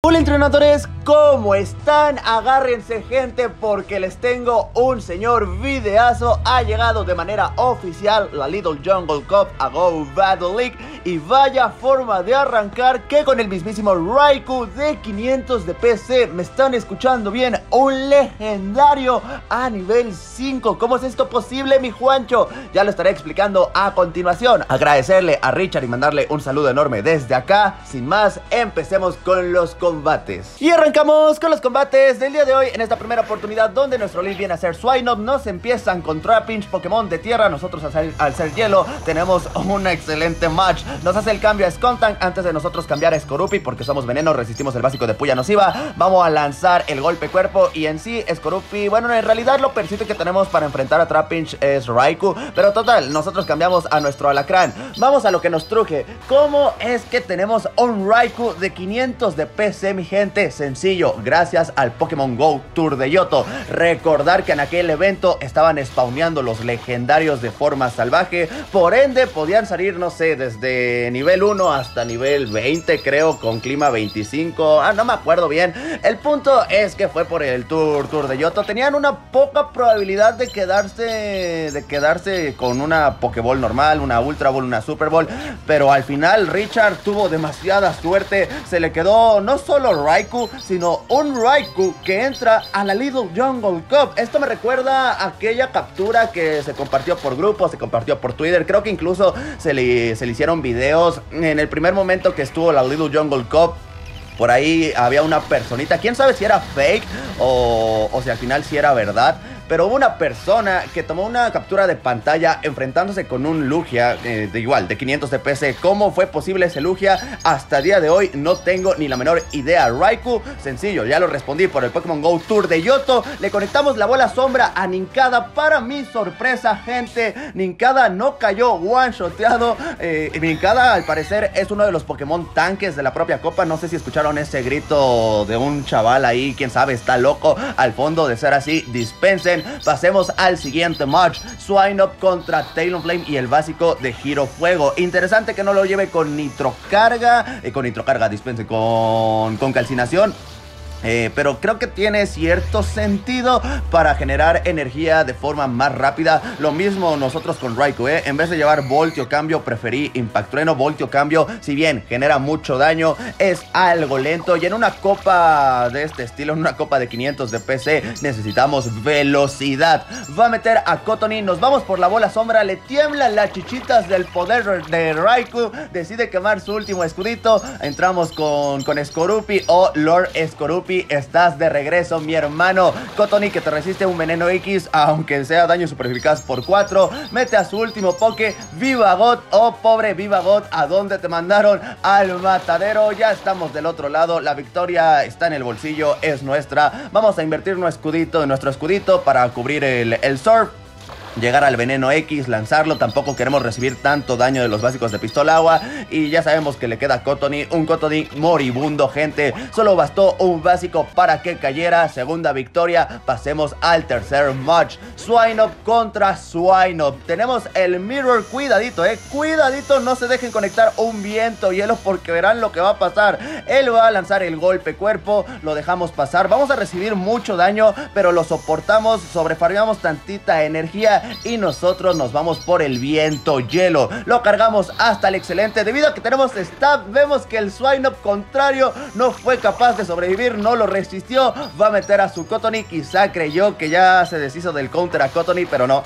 Hola entrenadores, ¿cómo están? Agárrense gente porque les tengo un señor videazo. Ha llegado de manera oficial la Little Jungle Cup a Go Battle League. Y vaya forma de arrancar que con el mismísimo Raikou de 500 de PC. ¿Me están escuchando bien? Un legendario a nivel 5. ¿Cómo es esto posible, mi Juancho? Ya lo estaré explicando a continuación. Agradecerle a Richard y mandarle un saludo enorme desde acá. Sin más, empecemos con los combates. Y arrancamos con los combates del día de hoy. En esta primera oportunidad donde nuestro lead viene a ser Swinub, nos empiezan con Trapinch, Pokémon de tierra. Nosotros al ser hielo tenemos un excelente match. Nos hace el cambio a Skuntank antes de nosotros cambiar a Skorupi porque somos veneno, resistimos el básico de Puya Nociva. Vamos a lanzar el golpe cuerpo y en sí Skorupi, bueno, en realidad lo persiste que tenemos para enfrentar a Trapinch es Raikou, pero total, nosotros cambiamos a nuestro alacrán. Vamos a lo que nos truje. ¿Cómo es que tenemos un Raikou de 500 de PC, mi gente? Sencillo, gracias al Pokémon Go Tour de Yoto. Recordar que en aquel evento estaban spawneando los legendarios de forma salvaje, por ende podían salir, no sé, desde nivel 1 hasta nivel 20, creo, con clima 25. No me acuerdo bien. El punto es que fue por el Tour de Yoto. Tenían una poca probabilidad de quedarse con una Pokéball normal, una Ultra Ball, una Super Ball, pero al final Richard tuvo demasiada suerte. Se le quedó no solo Raikou, sino un Raikou que entra a la Little Jungle Cup. Esto me recuerda a aquella captura que se compartió por grupos, se compartió por Twitter. Creo que incluso se le hicieron videos. En el primer momento que estuvo la Little Jungle Cup, por ahí había una personita, quién sabe si era fake o si al final sí era verdad, pero hubo una persona que tomó una captura de pantalla enfrentándose con un Lugia de 500 de PC. ¿Cómo fue posible ese Lugia? Hasta el día de hoy no tengo ni la menor idea. Raikou, sencillo, ya lo respondí por el Pokémon Go Tour de Yoto. Le conectamos la bola sombra a Nincada. Para mi sorpresa, gente, Nincada no cayó one-shoteado. Nincada, al parecer, es uno de los Pokémon tanques de la propia copa. No sé si escucharon ese grito de un chaval ahí, quién sabe, está loco al fondo. De ser así, dispensen. Pasemos al siguiente match. Swinub contra Talonflame y el básico de Giro Fuego. Interesante que no lo lleve con nitrocarga. Dispense, con calcinación. Pero creo que tiene cierto sentido para generar energía de forma más rápida. Lo mismo nosotros con Raikou, en vez de llevar Voltio Cambio, preferí Impact Trueno. Voltio Cambio, si bien genera mucho daño, es algo lento. Y en una copa de este estilo, en una copa de 500 de PC, necesitamos velocidad. Va a meter a Cottonee, nos vamos por la bola sombra. Le tiemblan las chichitas del poder de Raikou. Decide quemar su último escudito. Entramos con Skorupi o Lord Skorupi. Estás de regreso, mi hermano. Cottonee, que te resiste un veneno X, aunque sea daño super eficaz por 4. Mete a su último Poké, Vivagot. Oh, pobre Vivagot, ¿a dónde te mandaron? Al matadero. Ya estamos del otro lado. La victoria está en el bolsillo, es nuestra. Vamos a invertir nuestro escudito para cubrir el Surf. Llegar al veneno X, lanzarlo. Tampoco queremos recibir tanto daño de los básicos de pistola agua. Y ya sabemos que le queda a Cottonee, un Cottonee moribundo, gente. Solo bastó un básico para que cayera. Segunda victoria. Pasemos al tercer match. Swinub contra Swinub. Tenemos el Mirror. Cuidadito, cuidadito, no se dejen conectar un viento hielo porque verán lo que va a pasar. Él va a lanzar el golpe cuerpo. Lo dejamos pasar. Vamos a recibir mucho daño, pero lo soportamos. Sobrefarmeamos tantita energía y nosotros nos vamos por el viento hielo. Lo cargamos hasta el excelente. Debido a que tenemos stab, vemos que el Swinub contrario no fue capaz de sobrevivir, no lo resistió. Va a meter a su Cottonee. Quizá creyó que ya se deshizo del counter a Cottonee, pero no.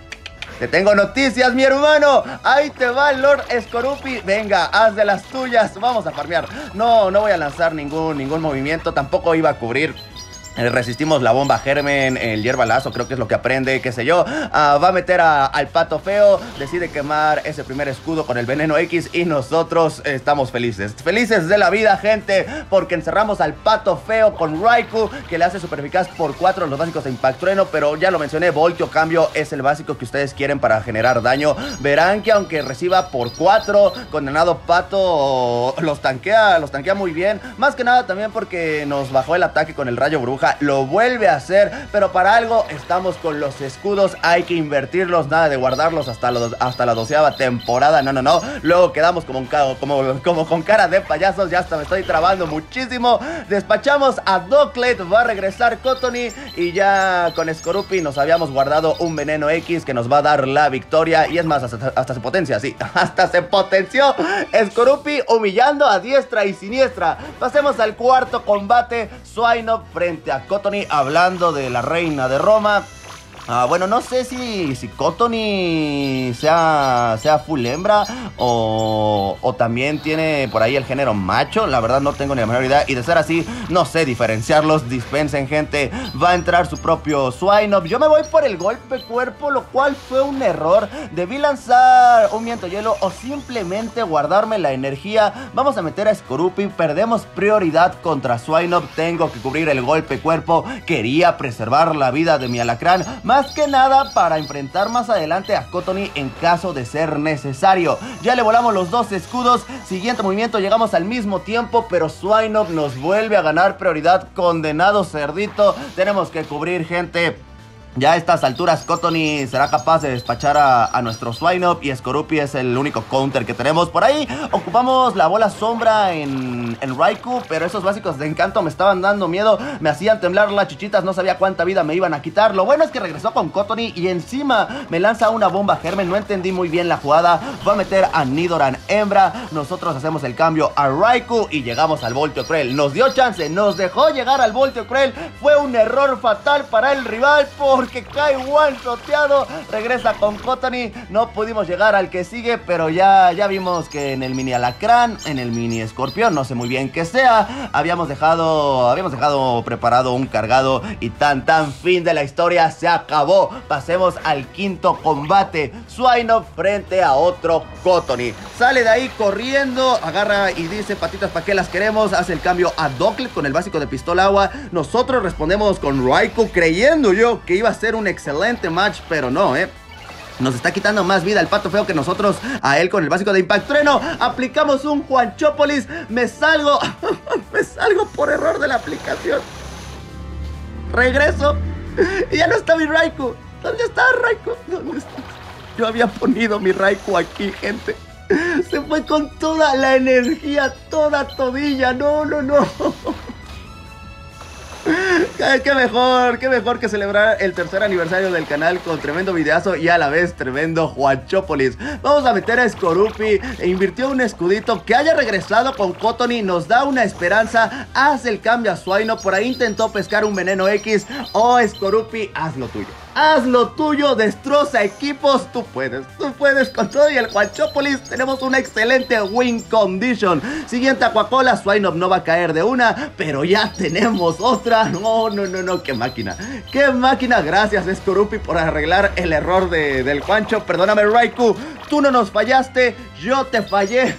Te tengo noticias, mi hermano. Ahí te va el Lord Skorupi. Venga, haz de las tuyas. Vamos a farmear. No voy a lanzar ningún movimiento. Tampoco iba a cubrir. Resistimos la bomba germen, el hierbalazo, creo que es lo que aprende, qué sé yo. Va a meter al pato feo. Decide quemar ese primer escudo con el veneno X. Y nosotros estamos felices de la vida, gente, porque encerramos al pato feo con Raikou, que le hace super eficaz por 4 los básicos de Impact Trueno. Pero ya lo mencioné, Voltio Cambio es el básico que ustedes quieren para generar daño. Verán que aunque reciba por 4, condenado pato los tanquea muy bien. Más que nada también porque nos bajó el ataque con el rayo bruja. Esponja lo vuelve a hacer, pero para algo estamos con los escudos, hay que invertirlos, nada de guardarlos hasta la 12ª temporada, no, luego quedamos como con cara de payasos, ya hasta me estoy trabando muchísimo. Despachamos a Ducklett, va a regresar Cottonee y ya con Skorupi nos habíamos guardado un veneno X que nos va a dar la victoria, y es más, hasta se potencia, sí, hasta se potenció Skorupi humillando a diestra y siniestra. Pasemos al cuarto combate, Swinub frente a Cottonee, hablando de la reina de Roma. Bueno, no sé si Cottonee sea full hembra o también tiene por ahí el género macho. La verdad no tengo ni la menor idea, y de ser así no sé diferenciarlos. Dispensen, gente. Va a entrar su propio Swinub. Yo me voy por el golpe cuerpo, lo cual fue un error. Debí lanzar un viento hielo o simplemente guardarme la energía. Vamos a meter a Skorupi. Perdemos prioridad contra Swinub. Tengo que cubrir el golpe cuerpo. Quería preservar la vida de mi alacrán, más que nada para enfrentar más adelante a Cottonee en caso de ser necesario. Ya le volamos los dos escudos. Siguiente movimiento, llegamos al mismo tiempo, pero Swinub nos vuelve a ganar prioridad. Condenado cerdito. Tenemos que cubrir, gente. Ya a estas alturas Cottonee será capaz de despachar a nuestro Swinub, y Skorupi es el único counter que tenemos. Por ahí ocupamos la bola sombra en Raikou, pero esos básicos de encanto me estaban dando miedo, me hacían temblar las chichitas, no sabía cuánta vida me iban a quitar. Lo bueno es que regresó con Cottonee y encima me lanza una bomba germen. No entendí muy bien la jugada. Va a meter a Nidoran hembra. Nosotros hacemos el cambio a Raikou y llegamos al Volteo Cruel. Nos dio chance, nos dejó llegar al Volteo Cruel. Fue un error fatal para el rival porque cae one-shoteado. Regresa con Cottonee. No pudimos llegar al que sigue, pero ya vimos que en el mini alacrán, en el mini escorpión, no sé muy bien qué sea, habíamos dejado preparado un cargado, y tan fin de la historia, se acabó. Pasemos al quinto combate, Swinub frente a otro Cottonee. Sale de ahí corriendo, agarra y dice: patitas, ¿para qué las queremos? Hace el cambio a Ducklett con el básico de pistola agua. Nosotros respondemos con Raikou, creyendo yo que iba a ser un excelente match, pero no, nos está quitando más vida el pato feo que nosotros a él con el básico de Impact Trueno. Aplicamos un Juanchópolis. Me salgo por error de la aplicación. Regreso y ya no está mi Raikou. ¿Dónde está Raikou? ¿Dónde está? Yo había ponido mi Raikou aquí, gente. Se fue con toda la energía, toda todilla. No. Qué mejor que celebrar el tercer aniversario del canal con tremendo videazo y a la vez tremendo Juanchópolis. Vamos a meter a Skorupi. Invirtió un escudito. Que haya regresado con Cottonee nos da una esperanza. Hace el cambio a Swinub. Por ahí intentó pescar un veneno X. Skorupi, haz lo tuyo. Haz lo tuyo, destroza equipos. Tú puedes con todo. Y el Juanchópolis, tenemos una excelente win condition. Siguiente Aquacola, Swinub no va a caer de una, pero ya tenemos otra. No, qué máquina. Gracias Skorupi por arreglar el error del Juancho. Perdóname Raikou, tú no nos fallaste, yo te fallé.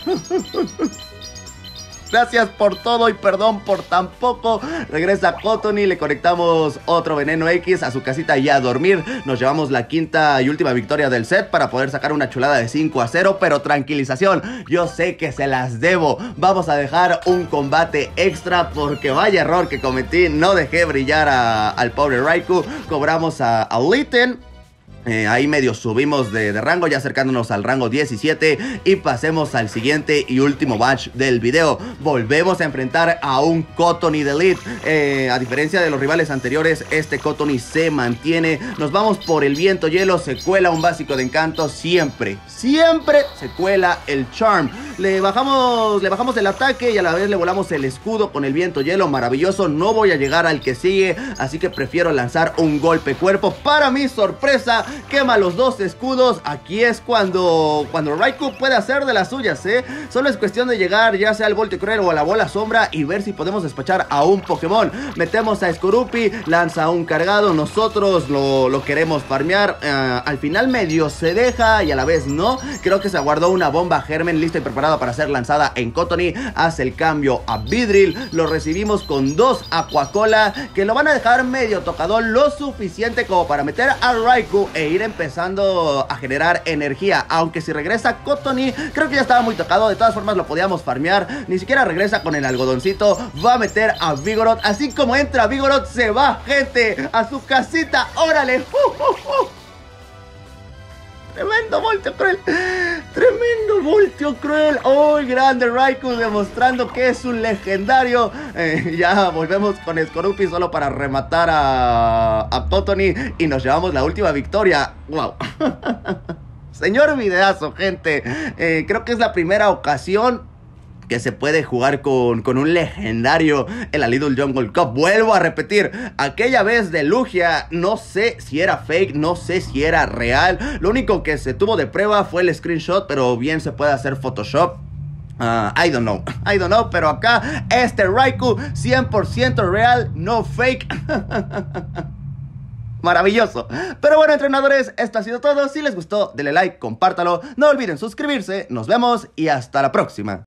Gracias por todo y perdón por tan poco. Regresa Cottonee, le conectamos otro veneno X a su casita y a dormir. Nos llevamos la quinta y última victoria del set para poder sacar una chulada de 5-0. Pero tranquilización, yo sé que se las debo. Vamos a dejar un combate extra porque vaya error que cometí. No dejé brillar al pobre Raikou. Cobramos a Litten. Ahí medio subimos de rango, ya acercándonos al rango 17. Y pasemos al siguiente y último match del video. Volvemos a enfrentar a un Cottonee de Elite. A diferencia de los rivales anteriores, este Cottonee se mantiene. Nos vamos por el viento hielo. Se cuela un básico de encanto. Siempre se cuela el Charm. Le bajamos el ataque y a la vez le volamos el escudo con el viento hielo. Maravilloso, no voy a llegar al que sigue, así que prefiero lanzar un golpe cuerpo. Para mi sorpresa, quema los dos escudos. Aquí es cuando Raikou puede hacer de las suyas, Solo es cuestión de llegar ya sea al Volteo Cruel o a la bola sombra y ver si podemos despachar a un Pokémon. Metemos a Skorupi, lanza un cargado. Nosotros lo queremos farmear. Al final medio se deja y a la vez no. Creo que se aguardó una bomba germen lista y preparada para ser lanzada en Cottonee. Hace el cambio a Beedrill. Lo recibimos con dos Aquacola que lo van a dejar medio tocador, lo suficiente como para meter a Raikou e ir empezando a generar energía. Aunque si regresa Cottonee, creo que ya estaba muy tocado. De todas formas lo podíamos farmear. Ni siquiera regresa con el algodoncito. Va a meter a Vigoroth. Así como entra Vigoroth, se va, gente, a su casita. ¡Órale! Tremendo Voltio Cruel. Tremendo Voltio Cruel. ¡Oh, grande Raikou! Demostrando que es un legendario. Ya volvemos con Skorupi solo para rematar a Cottonee. Y nos llevamos la última victoria. ¡Wow! Señor videazo, gente. Creo que es la primera ocasión que se puede jugar con un legendario en la Little Jungle Cup. Vuelvo a repetir, aquella vez de Lugia, no sé si era fake, no sé si era real. Lo único que se tuvo de prueba fue el screenshot, pero bien se puede hacer Photoshop. I don't know, pero acá este Raikou 100% real, no fake. Maravilloso. Pero bueno, entrenadores, esto ha sido todo. Si les gustó, denle like, compártalo. No olviden suscribirse. Nos vemos y hasta la próxima.